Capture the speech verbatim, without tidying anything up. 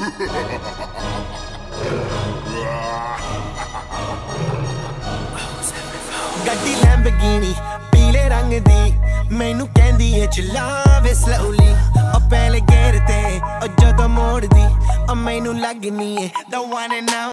ਗੱਡੀ ਲੈਂਬਰਗਿਨੀ ਪੀਲੇ ਰੰਗ ਦੀ ਮੈਨੂੰ ਕਹਿੰਦੀ ਏ ਚਲਾਵੇ ਸਲੋਲੀ ਉਹ ਪਹਿਲੇ ਗੇਰ ਤੇ ਉਹ ਜਦੋਂ ਮੋੜਦੀ ਉਹ ਮੈਨੂੰ ਲੱਗਨੀ ਏ the one and